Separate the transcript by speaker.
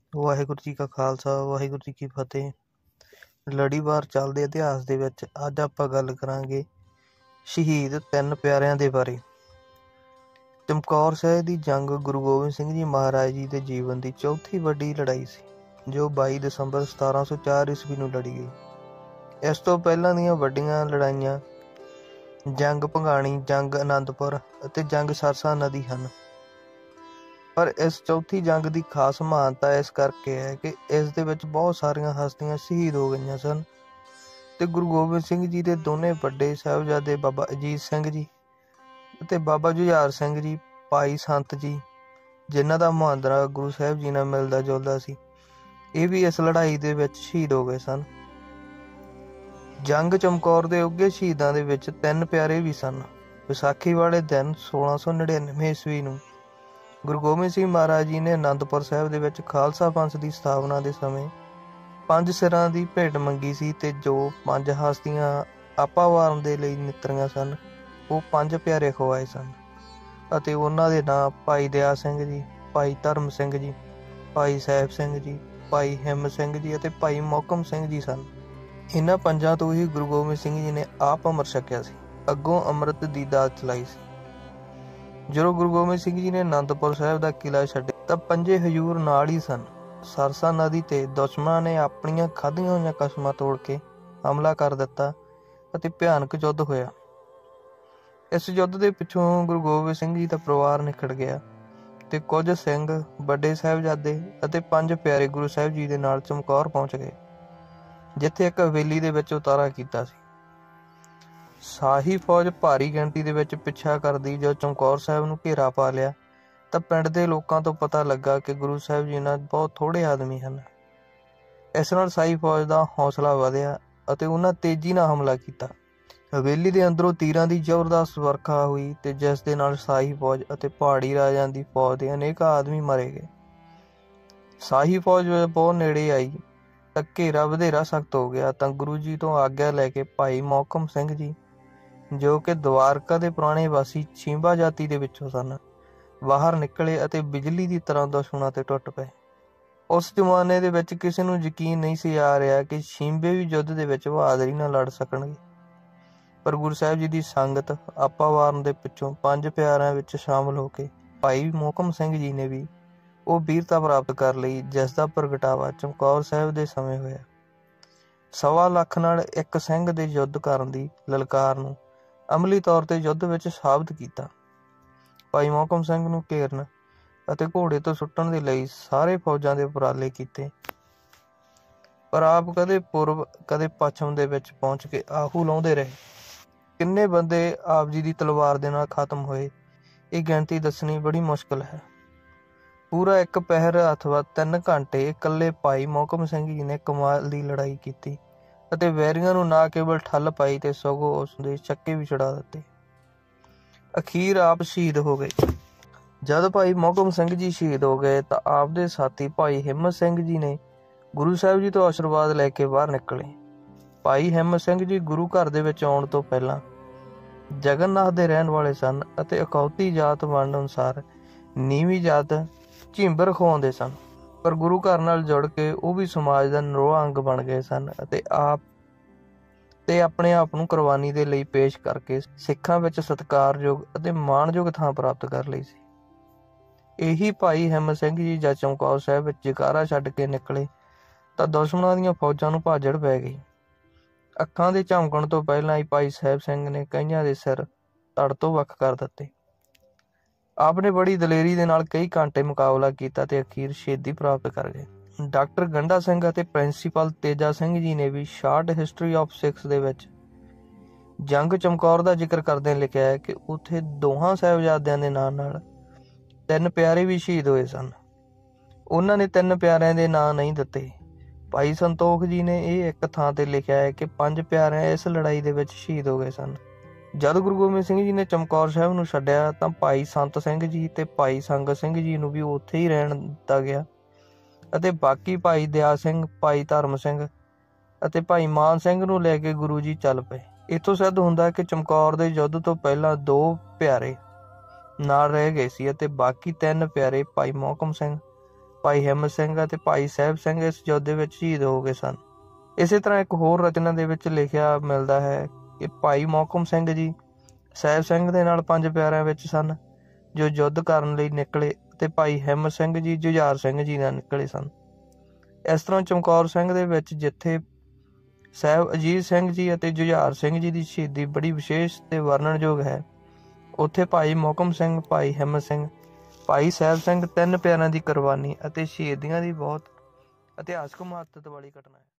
Speaker 1: ਵਾਹਿਗੁਰੂ ਜੀ ਕਾ ਖਾਲਸਾ ਵਾਹਿਗੁਰੂ ਜੀ ਕੀ ਫਤਿਹ। ਲੜੀਵਾਰ ਚੱਲਦੇ ਇਤਿਹਾਸ ਦੇ ਵਿੱਚ ਅੱਜ ਆਪਾਂ ਗੱਲ ਕਰਾਂਗੇ ਸ਼ਹੀਦ ਤਿੰਨ ਪਿਆਰਿਆਂ ਦੇ ਬਾਰੇ। ਚਮਕੌਰ ਸਾਹਿਬ ਦੀ ਜੰਗ ਗੁਰੂ ਗੋਬਿੰਦ ਸਿੰਘ ਜੀ ਮਹਾਰਾਜ ਜੀ ਦੇ ਜੀਵਨ ਦੀ ਚੌਥੀ ਵੱਡੀ ਲੜਾਈ ਸੀ, ਜੋ 22 ਦਸੰਬਰ 1704 ਈਸਵੀ ਨੂੰ ਲੜੀ ਗਈ। ਇਸ ਤੋਂ ਪਹਿਲਾਂ ਦੀਆਂ ਵੱਡੀਆਂ ਲੜਾਈਆਂ ਜੰਗ ਭੰਗਾਣੀ, ਜੰਗ ਅਨੰਦਪੁਰ ਅਤੇ ਜੰਗ ਸਰਸਾ ਨਦੀ ਹਨ, ਪਰ ਇਸ ਚੌਥੀ ਜੰਗ ਦੀ ਖਾਸ ਮਹਾਨਤਾ ਇਸ ਕਰਕੇ ਹੈ ਕਿ ਇਸ ਦੇ ਵਿੱਚ ਬਹੁਤ ਸਾਰੀਆਂ ਹਸਤੀਆਂ ਸ਼ਹੀਦ ਹੋ ਗਈਆਂ ਸਨ ਤੇ ਗੁਰੂ ਗੋਬਿੰਦ ਸਿੰਘ ਜੀ ਦੇ ਦੋਨੇ ਵੱਡੇ ਸਾਹਿਬਜ਼ਾਦੇ ਬਾਬਾ ਅਜੀਤ ਸਿੰਘ ਜੀ ਅਤੇ ਬਾਬਾ ਜੁਝਾਰ ਸਿੰਘ ਜੀ, ਭਾਈ ਸੰਤ ਜੀ, ਜਿਨ੍ਹਾਂ ਦਾ ਮੁਹਾਂਦਰਾ ਗੁਰੂ ਸਾਹਿਬ ਜੀ ਨਾਲ ਮਿਲਦਾ ਜੁਲਦਾ ਸੀ, ਇਹ ਵੀ ਇਸ ਲੜਾਈ ਦੇ ਵਿੱਚ ਸ਼ਹੀਦ ਹੋ ਗਏ ਸਨ। ਜੰਗ ਚਮਕੌਰ ਦੇ ਉੱਘੇ ਸ਼ਹੀਦਾਂ ਦੇ ਵਿੱਚ ਤਿੰਨ ਪਿਆਰੇ ਵੀ ਸਨ। ਵਿਸਾਖੀ ਵਾਲੇ ਦਿਨ 1699 ਈਸਵੀ ਨੂੰ ਗੁਰੂ ਗੋਬਿੰਦ ਸਿੰਘ ਮਹਾਰਾਜ ਜੀ ਨੇ ਅਨੰਦਪੁਰ ਸਾਹਿਬ ਦੇ ਵਿੱਚ ਖਾਲਸਾ ਪੰਥ ਦੀ ਸਥਾਪਨਾ ਦੇ ਸਮੇਂ 5 ਸਿਰਾਂ ਦੀ ਭੇਟ ਮੰਗੀ ਸੀ ਤੇ ਜੋ 5 ਹਸਤੀਆਂ ਆਪਾ ਵਾਰਨ ਦੇ ਲਈ ਨਿਤਰੀਆਂ ਸਨ, ਉਹ 5 ਪਿਆਰੇ ਖਵਾਏ ਸਨ ਅਤੇ ਉਹਨਾਂ ਦੇ ਨਾਂ ਭਾਈ ਦਇਆ ਸਿੰਘ ਜੀ, ਭਾਈ ਧਰਮ ਸਿੰਘ ਜੀ, ਭਾਈ ਸਾਹਿਬ ਸਿੰਘ ਜੀ, ਭਾਈ ਹਿੰਮ ਸਿੰਘ ਜੀ ਅਤੇ ਭਾਈ ਮੋਹਕਮ ਸਿੰਘ ਜੀ ਸਨ। ਇਹਨਾਂ ਪੰਜਾਂ ਤੋਂ ਹੀ ਗੁਰੂ ਗੋਬਿੰਦ ਸਿੰਘ ਜੀ ਨੇ ਆਪ ਅੰਮ੍ਰਿਤ ਛਕਿਆ ਸੀ, ਅੱਗੋਂ ਅੰਮ੍ਰਿਤ ਦੀ ਦਾਤ ਚਲਾਈ ਸੀ। ਜਦੋਂ ਗੁਰੂ ਗੋਬਿੰਦ ਸਿੰਘ ਜੀ ਨੇ ਅਨੰਦਪੁਰ ਸਾਹਿਬ ਦਾ ਕਿਲ੍ਹਾ ਛੱਡਿਆ ਤਾਂ ਪੰਜੇ ਹਜ਼ੂਰ ਨਾਲ ਹੀ ਸਨ। ਸਰਸਾ ਨਦੀ ਤੇ ਦੁਸ਼ਮਣਾਂ ਨੇ ਆਪਣੀਆਂ ਖਾਧੀਆਂ ਹੋਈਆਂ ਕਸਮਾਂ ਤੋੜ ਕੇ ਹਮਲਾ ਕਰ ਦਿੱਤਾ ਅਤੇ ਭਿਆਨਕ ਯੁੱਧ ਹੋਇਆ। ਇਸ ਯੁੱਧ ਦੇ ਪਿੱਛੋਂ ਗੁਰੂ ਗੋਬਿੰਦ ਸਿੰਘ ਜੀ ਦਾ ਪਰਿਵਾਰ ਨਿਖੜ ਗਿਆ ਤੇ ਕੁਝ ਸਿੰਘ, ਵੱਡੇ ਸਾਹਿਬਜ਼ਾਦੇ ਅਤੇ 5 ਪਿਆਰੇ ਗੁਰੂ ਸਾਹਿਬ ਜੀ ਦੇ ਨਾਲ ਚਮਕੌਰ ਪਹੁੰਚ ਗਏ, ਜਿੱਥੇ ਇੱਕ ਹਵੇਲੀ ਦੇ ਵਿੱਚ ਉਤਾਰਾ ਕੀਤਾ ਸੀ। ਸ਼ਾਹੀ ਫੌਜ ਭਾਰੀ ਗਿਣਤੀ ਦੇ ਵਿੱਚ ਪਿੱਛਾ ਕਰਦੀ ਜਦੋਂ ਚਮਕੌਰ ਸਾਹਿਬ ਨੂੰ ਘੇਰਾ ਪਾ ਲਿਆ ਤਾਂ ਪਿੰਡ ਦੇ ਲੋਕਾਂ ਤੋਂ ਪਤਾ ਲੱਗਾ ਕਿ ਗੁਰੂ ਸਾਹਿਬ ਜੀ ਨਾਲ ਬਹੁਤ ਥੋੜ੍ਹੇ ਆਦਮੀ ਹਨ। ਇਸ ਨਾਲ ਸ਼ਾਹੀ ਫੌਜ ਦਾ ਹੌਸਲਾ ਵਧਿਆ ਅਤੇ ਉਹਨਾਂ ਤੇਜ਼ੀ ਨਾਲ ਹਮਲਾ ਕੀਤਾ। ਹਵੇਲੀ ਦੇ ਅੰਦਰੋਂ ਤੀਰਾਂ ਦੀ ਜ਼ਬਰਦਸਤ ਵਰਖਾ ਹੋਈ ਤੇ ਜਿਸ ਦੇ ਨਾਲ ਸ਼ਾਹੀ ਫੌਜ ਅਤੇ ਪਹਾੜੀ ਰਾਜਿਆਂ ਦੀ ਫੌਜ ਦੇ ਅਨੇਕ ਆਦਮੀ ਮਾਰੇ ਗਏ। ਸ਼ਾਹੀ ਫੌਜ ਬਹੁਤ ਨੇੜੇ ਆਈ ਤਾਂ ਘੇਰਾ ਵਧੇਰਾ ਸਖਤ ਹੋ ਗਿਆ ਤਾਂ ਗੁਰੂ ਜੀ ਤੋਂ ਆਗਿਆ ਲੈ ਕੇ ਭਾਈ ਮੋਹਕਮ ਸਿੰਘ ਜੀ, ਜੋ ਕਿ ਦਵਾਰਕਾ ਦੇ ਪੁਰਾਣੇ ਵਾਸੀ ਛੀਂਬਾ ਜਾਤੀ ਦੇ ਵਿੱਚੋਂ ਸਨ, ਬਾਹਰ ਨਿਕਲੇ ਅਤੇ ਬਿਜਲੀ ਦੀ ਤਰ੍ਹਾਂ ਦੁਸ਼ਮਣਾਂ ਤੇ ਟੁੱਟ ਪਏ। ਉਸ ਜ਼ਮਾਨੇ ਦੇ ਵਿੱਚ ਕਿਸੇ ਨੂੰ ਯਕੀਨ ਨਹੀਂ ਸੀ ਆ ਰਿਹਾ ਕਿ ਛੀਂਬੇ ਵੀ ਯੁੱਧ ਦੇ ਵਿੱਚ ਬਹਾਦਰੀ ਨਾਲ ਲੜ ਸਕਣਗੇ, ਪਰ ਗੁਰੂ ਸਾਹਿਬ ਜੀ ਦੀ ਸੰਗਤ ਆਪਾ ਵਾਰਨ ਦੇ ਪਿੱਛੋਂ 5 ਪਿਆਰਿਆਂ ਵਿੱਚ ਸ਼ਾਮਲ ਹੋ ਕੇ ਭਾਈ ਮੋਹਕਮ ਸਿੰਘ ਜੀ ਨੇ ਵੀ ਉਹ ਵੀਰਤਾ ਪ੍ਰਾਪਤ ਕਰ ਲਈ, ਜਿਸ ਦਾ ਪ੍ਰਗਟਾਵਾ ਚਮਕੌਰ ਸਾਹਿਬ ਦੇ ਸਮੇਂ ਹੋਇਆ। 1.25 ਲੱਖ ਨਾਲ ਇੱਕ ਸਿੰਘ ਦੇ ਯੁੱਧ ਕਰਨ ਦੀ ਲਲਕਾਰ ਨੂੰ ਅਮਲੀ ਤੌਰ ਤੇ ਯੁੱਧ ਵਿੱਚ ਸਾਬਤ ਕੀਤਾ। ਭਾਈ ਮੋਹਕਮ ਸਿੰਘ ਨੂੰ ਘੇਰਨ ਅਤੇ ਘੋੜੇ ਤੋਂ ਸੁੱਟਣ ਦੇ ਲਈ ਸਾਰੇ ਫੌਜਾਂ ਦੇ ਉਪਰਾਲੇ ਕੀਤੇ, ਪਰ ਆਪ ਕਦੇ ਪੂਰਬ ਕਦੇ ਪੱਛਮ ਦੇ ਵਿੱਚ ਪਹੁੰਚ ਕੇ ਆਹੂ ਲਾਉਂਦੇ ਰਹੇ। ਕਿੰਨੇ ਬੰਦੇ ਆਪ ਜੀ ਦੀ ਤਲਵਾਰ ਦੇ ਨਾਲ ਖਤਮ ਹੋਏ, ਇਹ ਗਿਣਤੀ ਦੱਸਣੀ ਬੜੀ ਮੁਸ਼ਕਲ ਹੈ। ਪੂਰਾ 1 ਪਹਿਰ ਅਥਵਾ 3 ਘੰਟੇ ਇਕੱਲੇ ਭਾਈ ਮੋਹਕਮ ਸਿੰਘ ਜੀ ਨੇ ਕਮਾਲ ਦੀ ਲੜਾਈ ਕੀਤੀ ਅਤੇ ਵੈਰੀਆਂ ਨੂੰ ਨਾ ਕੇਵਲ ਠੱਲ ਪਾਈ ਤੇ ਸਗੋਂ ਉਸ ਦੇ ਚੱਕੇ ਵੀ ਛੁਡਾ ਦਿੱਤੇ। ਅਖੀਰ ਆਪ ਸ਼ਹੀਦ ਹੋ ਗਏ। ਜਦ ਭਾਈ ਮੋਹਕਮ ਸਿੰਘ ਜੀ ਸ਼ਹੀਦ ਹੋ ਗਏ ਤਾਂ ਆਪ ਦੇ ਸਾਥੀ ਭਾਈ ਹਿੰਮਤ ਸਿੰਘ ਜੀ ਨੇ ਗੁਰੂ ਸਾਹਿਬ ਜੀ ਤੋਂ ਆਸ਼ੀਰਵਾਦ ਲੈ ਕੇ ਬਾਹਰ ਨਿਕਲੇ। ਭਾਈ ਹਿੰਮਤ ਸਿੰਘ ਜੀ ਗੁਰੂ ਘਰ ਦੇ ਵਿੱਚ ਆਉਣ ਤੋਂ ਪਹਿਲਾਂ ਜਗਨਨਾਥ ਦੇ ਰਹਿਣ ਵਾਲੇ ਸਨ ਅਤੇ ਅਖੌਤੀ ਜਾਤ ਵੰਡ ਅਨੁਸਾਰ ਨੀਵੀਂ ਜਾਤ ਝਿੰਬਰ ਖਵਾਉਂਦੇ ਸਨ, ਪਰ ਗੁਰੂ ਘਰ ਨਾਲ ਜੁੜ ਕੇ ਉਹ ਵੀ ਸਮਾਜ ਦਾ ਨਿਰੋਆ ਅੰਗ ਬਣ ਗਏ ਸਨ ਅਤੇ ਆਪਣੇ ਆਪ ਨੂੰ ਕੁਰਬਾਨੀ ਦੇ ਲਈ ਪੇਸ਼ ਕਰਕੇ ਸਿੱਖਾਂ ਵਿੱਚ ਸਤਿਕਾਰਯੋਗ ਅਤੇ ਮਾਣਯੋਗ ਥਾਂ ਪ੍ਰਾਪਤ ਕਰ ਲਈ ਸੀ। ਇਹੀ ਭਾਈ ਹਿੰਮਤ ਸਿੰਘ ਜੀ ਜਦ ਚਮਕੌਰ ਸਾਹਿਬ ਵਿੱਚ ਜੈਕਾਰਾ ਛੱਡ ਕੇ ਨਿਕਲੇ ਤਾਂ ਦੁਸ਼ਮਣਾਂ ਦੀਆਂ ਫੌਜਾਂ ਨੂੰ ਭਾਜੜ ਪੈ ਗਈ। ਅੱਖਾਂ ਦੇ ਝਮਕਣ ਤੋਂ ਪਹਿਲਾਂ ਹੀ ਭਾਈ ਸਾਹਿਬ ਸਿੰਘ ਨੇ ਕਈਆਂ ਦੇ ਸਿਰ ਧੜ ਤੋਂ ਵੱਖ ਕਰ ਦਿੱਤੇ। ਆਪ ਨੇ ਬੜੀ ਦਲੇਰੀ ਦੇ ਨਾਲ ਕਈ ਘੰਟੇ ਮੁਕਾਬਲਾ ਕੀਤਾ ਤੇ ਅਖੀਰ ਸ਼ਹੀਦੀ ਪ੍ਰਾਪਤ ਕਰ ਗਏ। ਡਾਕਟਰ ਗੰਡਾ ਸਿੰਘ ਅਤੇ ਪ੍ਰਿੰਸੀਪਲ ਤੇਜਾ ਸਿੰਘ ਜੀ ਨੇ ਵੀ ਸ਼ਾਰਟ ਹਿਸਟਰੀ ਆਫ ਸਿੱਖਸ ਦੇ ਵਿੱਚ ਜੰਗ ਚਮਕੌਰ ਦਾ ਜ਼ਿਕਰ ਕਰਦਿਆਂ ਲਿਖਿਆ ਹੈ ਕਿ ਉੱਥੇ ਦੋਹਾਂ ਸਾਹਿਬਜ਼ਾਦਿਆਂ ਦੇ ਨਾਲ 3 ਪਿਆਰੇ ਵੀ ਸ਼ਹੀਦ ਹੋਏ ਸਨ। ਉਹਨਾਂ ਨੇ 3 ਪਿਆਰਿਆਂ ਦੇ ਨਾਂ ਨਹੀਂ ਦਿੱਤੇ। ਭਾਈ ਸੰਤੋਖ ਜੀ ਨੇ ਇਹ ਇੱਕ ਥਾਂ ਤੇ ਲਿਖਿਆ ਹੈ ਕਿ 5 ਪਿਆਰੇ ਇਸ ਲੜਾਈ ਦੇ ਵਿੱਚ ਸ਼ਹੀਦ ਹੋ ਗਏ ਸਨ। ਜਦ ਗੁਰੂ ਗੋਬਿੰਦ ਸਿੰਘ ਜੀ ਨੇ ਚਮਕੌਰ ਸਾਹਿਬ ਨੂੰ ਛੱਡਿਆ ਤਾਂ ਭਾਈ ਸੰਤ ਸਿੰਘ ਜੀ ਤੇ ਭਾਈ ਸੰਗਤ ਸਿੰਘ ਜੀ ਨੂੰ ਵੀ ਉੱਥੇ ਹੀ ਰਹਿਣ ਦਿੱਤਾ ਗਿਆ ਅਤੇ ਬਾਕੀ ਭਾਈ ਦਇਆ ਸਿੰਘ, ਭਾਈ ਧਰਮ ਸਿੰਘ ਅਤੇ ਭਾਈ ਮਾਨ ਸਿੰਘ ਨੂੰ ਲੈ ਕੇ ਗੁਰੂ ਜੀ ਚੱਲ ਪਏ। ਇੱਥੋਂ ਸਿੱਧ ਹੁੰਦਾ ਕਿ ਚਮਕੌਰ ਦੇ ਯੁੱਧ ਤੋਂ ਪਹਿਲਾਂ 2 ਪਿਆਰੇ ਨਾਲ ਰਹਿ ਗਏ ਸੀ ਅਤੇ ਬਾਕੀ 3 ਪਿਆਰੇ ਭਾਈ ਮੋਹਕਮ ਸਿੰਘ ਭਾਈ ਹਿੰਮਤ ਸਿੰਘ ਅਤੇ ਭਾਈ ਸਾਹਿਬ ਸਿੰਘ ਇਸ ਯੁੱਧ ਵਿੱਚ ਸ਼ਹੀਦ ਹੋ ਗਏ ਸਨ। ਇਸੇ ਤਰ੍ਹਾਂ ਇੱਕ ਹੋਰ ਰਚਨਾ ਦੇ ਵਿੱਚ ਲਿਖਿਆ ਮਿਲਦਾ ਹੈ ਕਿ ਭਾਈ ਮੋਹਕਮ ਸਿੰਘ ਜੀ ਸਾਹਿਬ ਸਿੰਘ ਦੇ ਨਾਲ 5 ਪਿਆਰਿਆਂ ਵਿੱਚ ਸਨ ਜੋ ਯੁੱਧ ਕਰਨ ਲਈ ਨਿਕਲੇ, ਅਤੇ ਭਾਈ ਹਿੰਮਤ ਸਿੰਘ ਜੀ ਜੁਝਾਰ ਸਿੰਘ ਜੀ ਨਾਲ ਨਿਕਲੇ ਸਨ। ਇਸ ਤਰ੍ਹਾਂ ਚਮਕੌਰ ਸਿੰਘ ਦੇ ਵਿੱਚ ਜਿੱਥੇ ਸਾਹਿਬ ਅਜੀਤ ਸਿੰਘ ਜੀ ਅਤੇ ਜੁਝਾਰ ਸਿੰਘ ਜੀ ਦੀ ਸ਼ਹੀਦੀ ਬੜੀ ਵਿਸ਼ੇਸ਼ ਤੇ ਵਰਣਨਯੋਗ ਹੈ, ਉੱਥੇ ਭਾਈ ਮੋਹਕਮ ਸਿੰਘ, ਭਾਈ ਹਿੰਮਤ ਸਿੰਘ, ਭਾਈ ਸਾਹਿਬ ਸਿੰਘ 3 ਪਿਆਰਿਆਂ ਦੀ ਕੁਰਬਾਨੀ ਅਤੇ ਸ਼ਹੀਦੀਆਂ ਦੀ ਬਹੁਤ ਇਤਿਹਾਸਕ ਮਹੱਤਤਾ ਵਾਲੀ ਘਟਨਾ ਹੈ।